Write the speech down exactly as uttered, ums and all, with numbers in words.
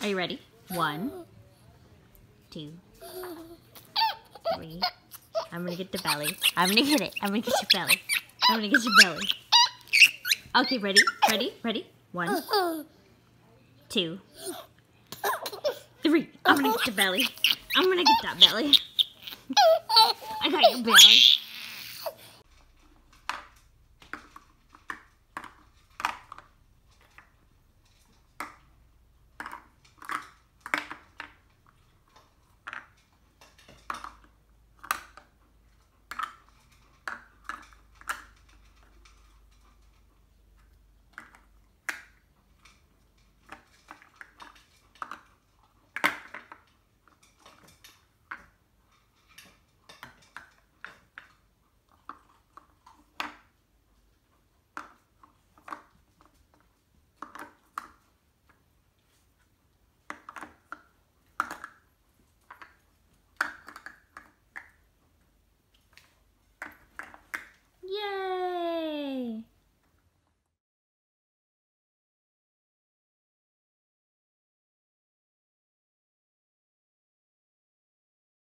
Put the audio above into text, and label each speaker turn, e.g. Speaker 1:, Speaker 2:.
Speaker 1: Are you ready? One, two, three. I'm gonna get the belly. I'm gonna get it. I'm gonna get your belly. I'm gonna get your belly. Okay, ready? Ready? Ready? One, two, three. I'm gonna get the belly. I'm gonna get that belly. I got your belly.